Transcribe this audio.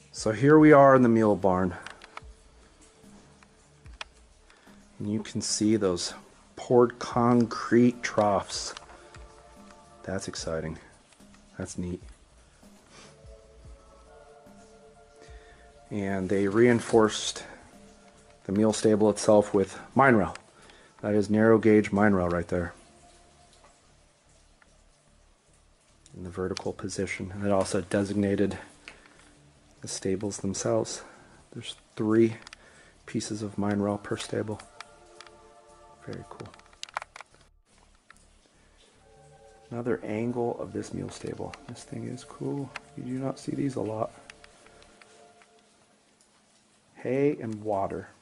So here we are in the mule barn. And you can see those poured concrete troughs. That's exciting. That's neat. And they reinforced the mule stable itself with mine rail. That is narrow gauge mine rail right there. In the vertical position. And it also designated the stables themselves. There's 3 pieces of mine rail per stable. Very cool. Another angle of this mule stable. This thing is cool. You do not see these a lot. Hay and water.